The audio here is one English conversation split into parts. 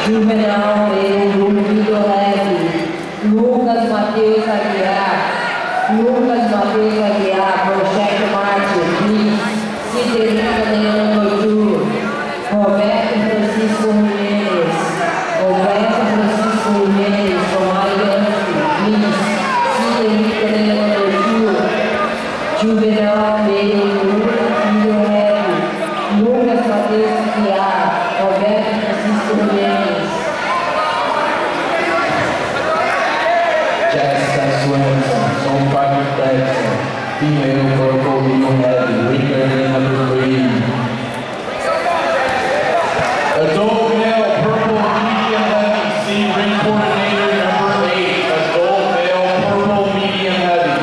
Juvenal, Luiz Lucas Matheus Aguiar, Projeto Marte, Ciderina Leandro Noju, Roberto Francisco Jimenez, Romário Ciderina Leandro Noju, Juvenal, Lucas Matheus Aguiar, Roberto Francisco Jimenez. Female purple medium heavy, ringer number 3. Adult male purple medium heavy, see ring coordinator number 8. Adult male purple medium heavy.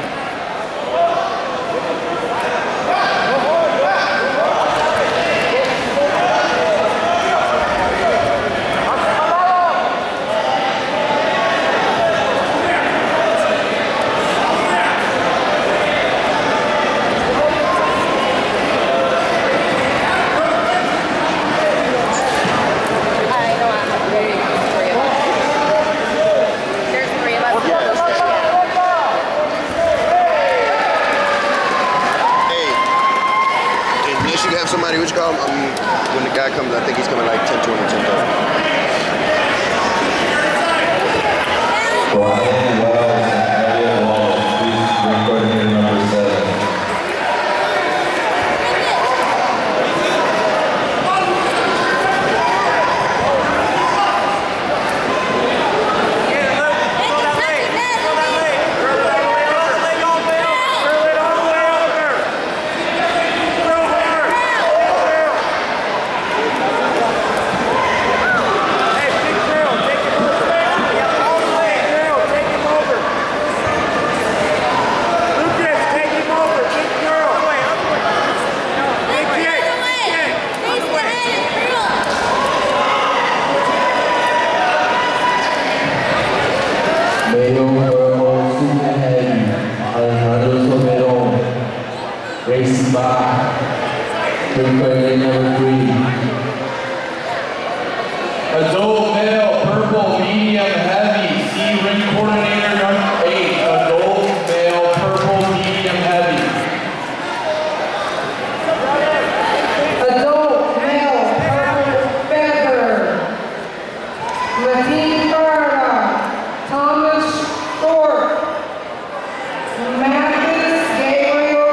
Somebody, which call when the guy comes, I think he's coming like 10, 20, 10,000. Brian Wells and Elliot Walsh, please ring coordinator number 7. Racing by ring coordinator number 3. Adult male purple medium heavy, see ring coordinator number 8. Adult male purple medium heavy. Adult male purple feather, Raheem Carter, Thomas Thorpe, Mathis Gabriel.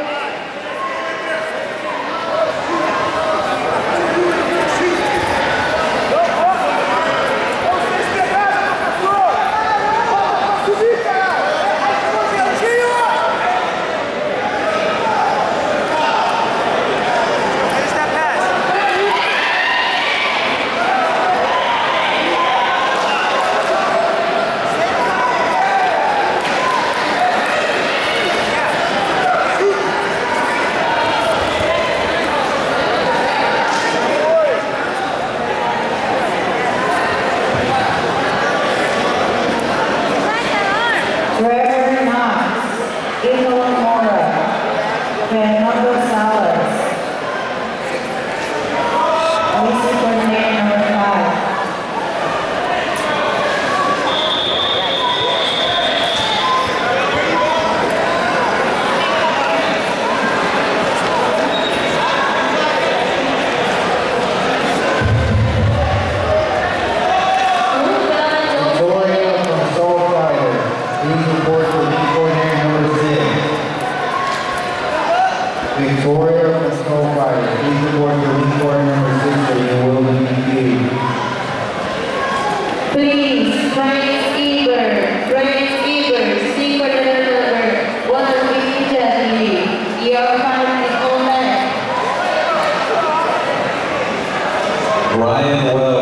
Fernando Salas. Also coordinator number 5. Victoria from Soul Fighter, please report for ring coordinator number 6. Victoria from Soul Fighter, please report for ring coordinator number 6 for your will be. Please, Frank Eber, speak for the number 1 immediately. Your time is over. Brian Wells.